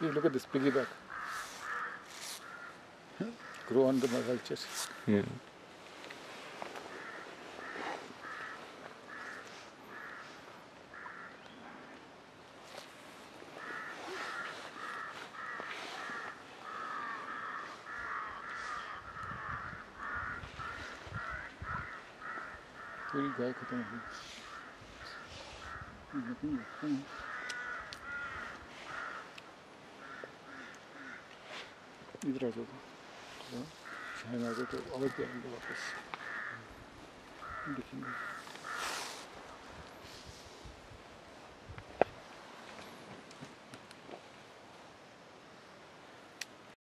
See, look at this piggyback. Grow under my vultures. Yeah. पूरी गाय खत्म हो गई। इधर आ जाओ तो शायद आ जाओ तो और भी आएंगे वापस देखेंगे।